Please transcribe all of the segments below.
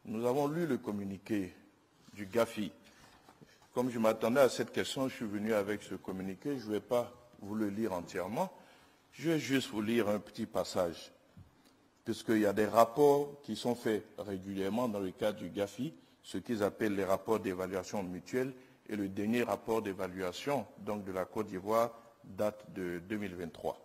Nous avons lu le communiqué du GAFI. Comme je m'attendais à cette question, je suis venu avec ce communiqué. Je ne vais pas vous le lire entièrement. Je vais juste vous lire un petit passage, puisqu'il y a des rapports qui sont faits régulièrement dans le cadre du GAFI, ce qu'ils appellent les rapports d'évaluation mutuelle, et le dernier rapport d'évaluation donc de la Côte d'Ivoire date de 2023.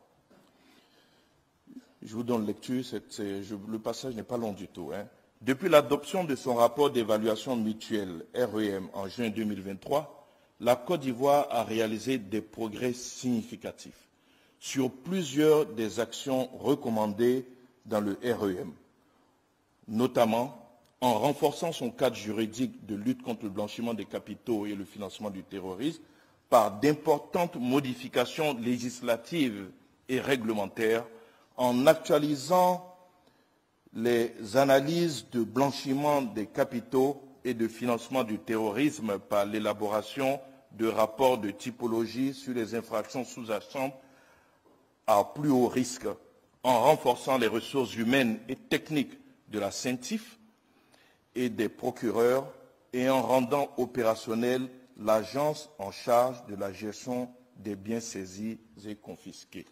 Je vous donne lecture, le passage n'est pas long du tout. Depuis l'adoption de son rapport d'évaluation mutuelle REM en juin 2023, la Côte d'Ivoire a réalisé des progrès significatifs sur plusieurs des actions recommandées dans le REM, notamment en renforçant son cadre juridique de lutte contre le blanchiment des capitaux et le financement du terrorisme par d'importantes modifications législatives et réglementaires, en actualisant les analyses de blanchiment des capitaux et de financement du terrorisme par l'élaboration de rapports de typologie sur les infractions sous-jacentes à plus haut risque, en renforçant les ressources humaines et techniques de la CENTIF et des procureurs et en rendant opérationnelle l'agence en charge de la gestion des biens saisis et confisqués.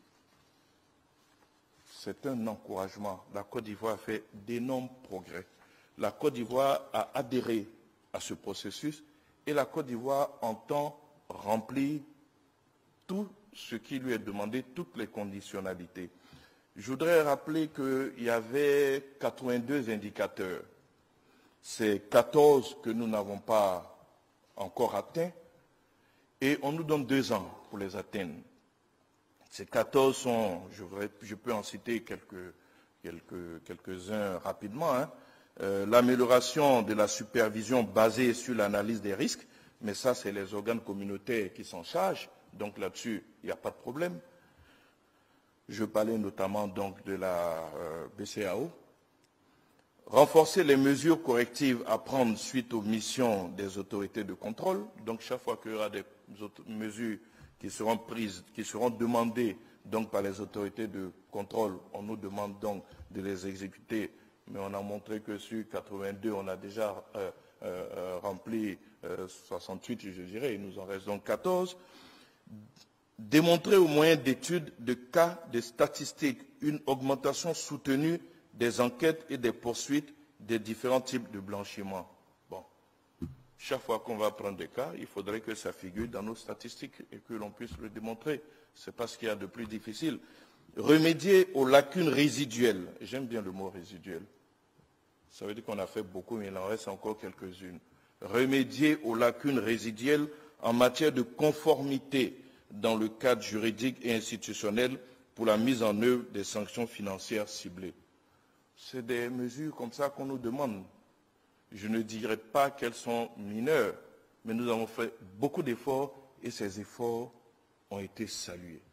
C'est un encouragement. La Côte d'Ivoire a fait d'énormes progrès. La Côte d'Ivoire a adhéré à ce processus et la Côte d'Ivoire entend remplir tout ce qui lui est demandé, toutes les conditionnalités. Je voudrais rappeler qu'il y avait 82 indicateurs. C'est 14 que nous n'avons pas encore atteints et on nous donne 2 ans pour les atteindre. Ces 14 sont, je peux en citer quelques-uns rapidement. L'amélioration de la supervision basée sur l'analyse des risques, mais ça c'est les organes communautaires qui s'en chargent, donc là-dessus il n'y a pas de problème. Je parlais notamment donc de la BCAO. Renforcer les mesures correctives à prendre suite aux missions des autorités de contrôle. Donc chaque fois qu'il y aura des mesures qui seront prises, qui seront demandées donc par les autorités de contrôle, on nous demande donc de les exécuter. Mais on a montré que sur 82, on a déjà rempli 68, je dirais, il nous en reste donc 14. Démontrer au moyen d'études de cas, de statistiques, une augmentation soutenue des enquêtes et des poursuites des différents types de blanchiment. Bon, chaque fois qu'on va prendre des cas, il faudrait que ça figure dans nos statistiques et que l'on puisse le démontrer. C'est pas ce qu'il y a de plus difficile. Remédier aux lacunes résiduelles. J'aime bien le mot résiduel. Ça veut dire qu'on a fait beaucoup, mais il en reste encore quelques-unes. Remédier aux lacunes résiduelles en matière de conformité dans le cadre juridique et institutionnel pour la mise en œuvre des sanctions financières ciblées. C'est des mesures comme ça qu'on nous demande. Je ne dirais pas qu'elles sont mineures, mais nous avons fait beaucoup d'efforts et ces efforts ont été salués.